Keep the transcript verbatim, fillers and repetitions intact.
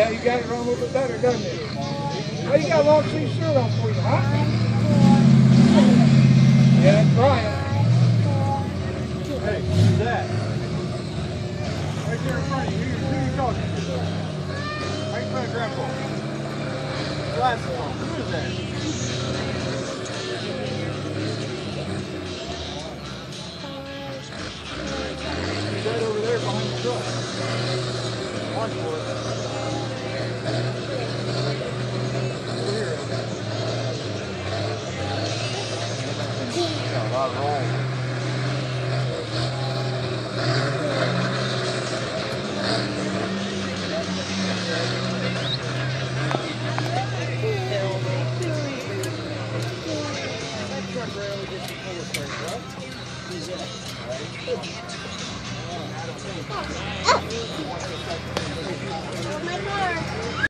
Yeah, you got it wrong a little bit better, doesn't it? Oh, you got a long sleeve shirt on for you, huh? Yeah, that's Brian. Hey, who's that? Right there in front of you. Who, who are you talking to? Right in front of Grandpa. Glasses on. Who is that? He's right over there behind the truck. Watch for it. Over here. Got a lot of roll. He's in.